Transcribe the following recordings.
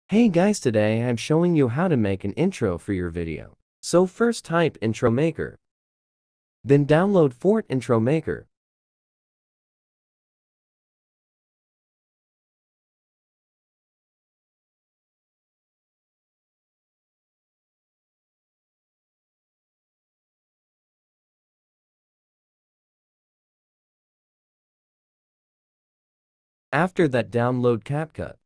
Hey guys, today I'm showing you how to make an intro for your video. So first type Intro Maker. Then download Fort Intro Maker. After that, download CapCut.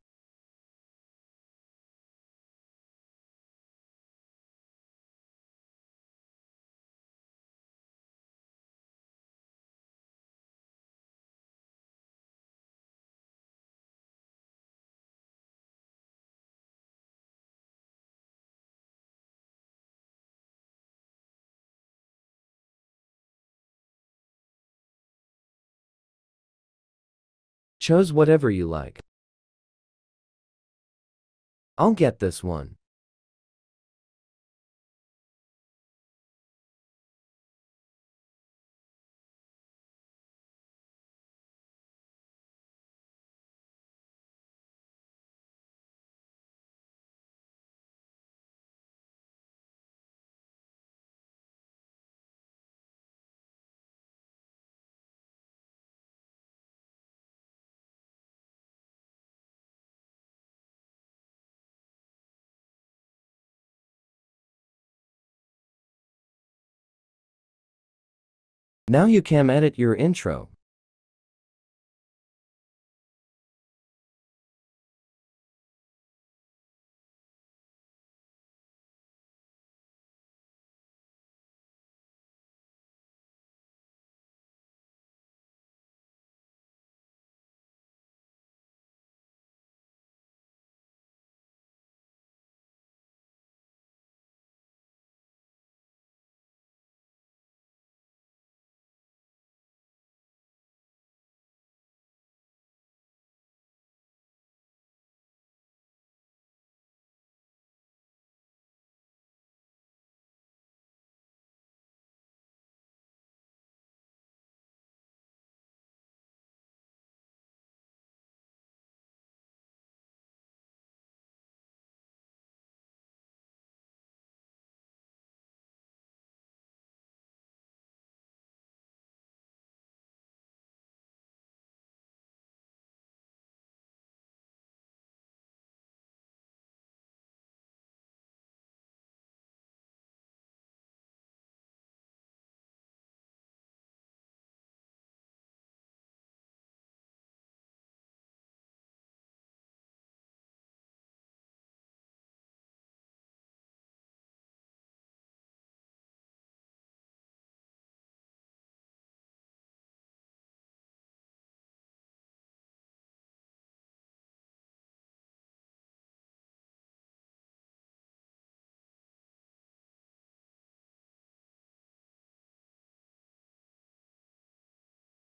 Choose whatever you like. I'll get this one. Now you can edit your intro.